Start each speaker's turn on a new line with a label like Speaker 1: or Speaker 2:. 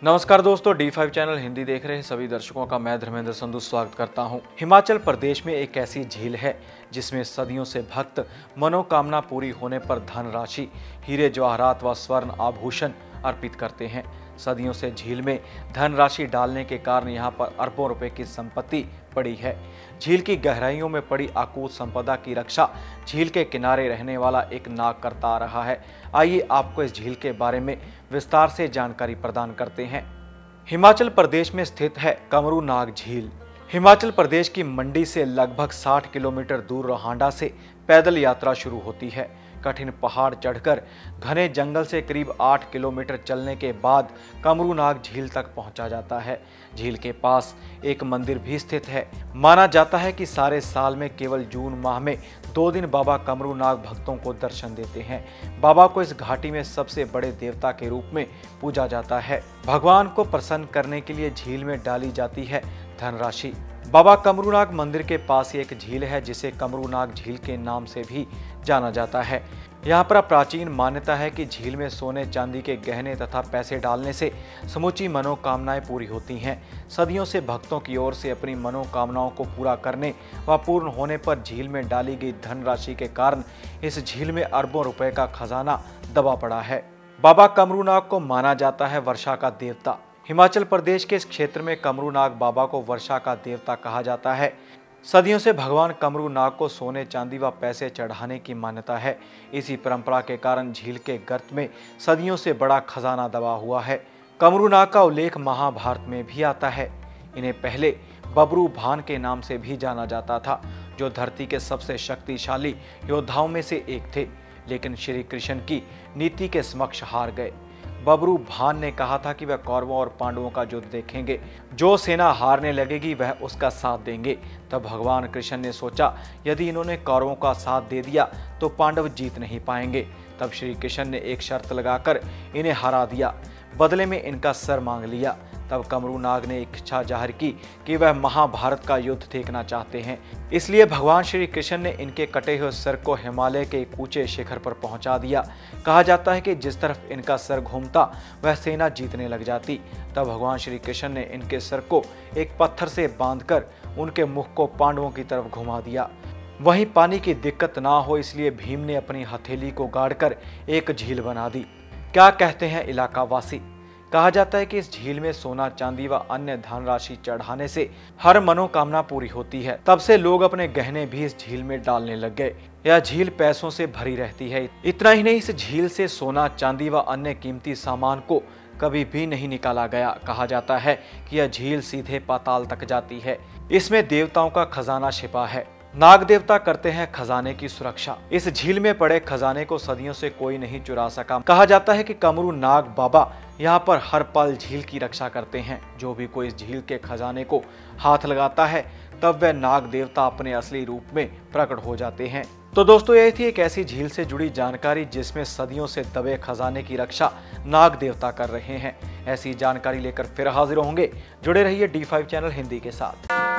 Speaker 1: नमस्कार दोस्तों, D5 channel Hindi देख रहे सभी दर्शकों का मैं धर्मेंद्र संधू स्वागत करता हूं। हिमाचल प्रदेश में एक ऐसी झील है जिसमें सदियों से भक्त मनोकामना पूरी होने पर धन राशि, हीरे जवाहरात व स्वर्ण आभूषण अर्पित करते हैं। सदियों से झील में धन राशि डालने के कारण यहाँ पर अरबों रुपए की संपत्ति पड़ी है। झील की गहराइयों में पड़ी अकूत संपदा की रक्षा झील के किनारे रहने वाला एक नाग करता आ रहा है। आइए आपको इस झील के बारे में विस्तार से जानकारी प्रदान करते हैं। हिमाचल प्रदेश में स्थित है कमरू नाग झील। हिमाचल प्रदेश की मंडी से लगभग 60 किलोमीटर दूर रोहांडा से पैदल यात्रा शुरू होती है। कठिन पहाड़ चढ़कर घने जंगल से करीब 8 किलोमीटर चलने के बाद कमरू नाग झील तक पहुंचा जाता है। झील के पास एक मंदिर भी स्थित है। माना जाता है कि सारे साल में केवल जून माह में 2 दिन बाबा कमरू नाग भक्तों को दर्शन देते हैं। बाबा को इस घाटी में सबसे बड़े देवता के रूप में पूजा जाता है। भगवान को प्रसन्न करने के लिए झील में डाली जाती है धनराशि। बाबा कमरूनाग मंदिर के पास ही एक झील है जिसे कमरूनाग झील के नाम से भी जाना जाता है। यहाँ पर प्राचीन मान्यता है कि झील में सोने चांदी के गहने तथा पैसे डालने से समूची मनोकामनाएं पूरी होती हैं। सदियों से भक्तों की ओर से अपनी मनोकामनाओं को पूरा करने व पूर्ण होने पर झील में डाली गई धनराशि के कारण इस झील में अरबों रुपए का खजाना दबा पड़ा है। बाबा कमरूनाग को माना जाता है वर्षा का देवता। हिमाचल प्रदेश के इस क्षेत्र में कमरू नाग बाबा को वर्षा का देवता कहा जाता है। सदियों से भगवान कमरू नाग को सोने चांदी व पैसे चढ़ाने की मान्यता है। इसी परंपरा के कारण झील के गर्त में सदियों से बड़ा खजाना दबा हुआ है। कमरू नाग का उल्लेख महाभारत में भी आता है। इन्हें पहले बबरू भान के नाम से भी जाना जाता था, जो धरती के सबसे शक्तिशाली योद्धाओं में से एक थे, लेकिन श्री कृष्ण की नीति के समक्ष हार गए। बबरू भान ने कहा था कि वह कौरवों और पांडवों का युद्ध देखेंगे, जो सेना हारने लगेगी वह उसका साथ देंगे। तब भगवान कृष्ण ने सोचा, यदि इन्होंने कौरवों का साथ दे दिया तो पांडव जीत नहीं पाएंगे। तब श्री कृष्ण ने एक शर्त लगाकर इन्हें हरा दिया, बदले में इनका सर मांग लिया। तब कमरू नाग ने एक इच्छा जाहिर की कि वह महाभारत का युद्ध देखना चाहते हैं। इसलिए भगवान श्री कृष्ण ने इनके कटे हुए सर को हिमालय के एक ऊंचे शिखर पर पहुंचा दिया। कहा जाता है कि जिस तरफ इनका सर घूमता वह सेना जीतने लग जाती। तब भगवान श्री कृष्ण ने इनके सर को एक पत्थर से बांधकर उनके मुख को पांडवों की तरफ घुमा दिया। वहीं पानी की दिक्कत ना हो इसलिए भीम ने अपनी हथेली को गाड़कर एक झील बना दी। क्या कहते हैं इलाका वासी? कहा जाता है कि इस झील में सोना चांदी व अन्य धनराशि चढ़ाने से हर मनोकामना पूरी होती है। तब से लोग अपने गहने भी इस झील में डालने लग गए। यह झील पैसों से भरी रहती है। इतना ही नहीं, इस झील से सोना चांदी व अन्य कीमती सामान को कभी भी नहीं निकाला गया। कहा जाता है कि यह झील सीधे पाताल तक जाती है। इसमें देवताओं का खजाना छिपा है। नाग देवता करते हैं खजाने की सुरक्षा। इस झील में पड़े खजाने को सदियों से कोई नहीं चुरा सका। कहा जाता है कि कमरू नाग बाबा यहाँ पर हर पल झील की रक्षा करते हैं। जो भी कोई इस झील के खजाने को हाथ लगाता है तब वह नाग देवता अपने असली रूप में प्रकट हो जाते हैं। तो दोस्तों, यह थी एक ऐसी झील से जुड़ी जानकारी जिसमें सदियों से दबे खजाने की रक्षा नाग देवता कर रहे हैं। ऐसी जानकारी लेकर फिर हाजिर होंगे। जुड़े रहिए D5 चैनल हिंदी के साथ।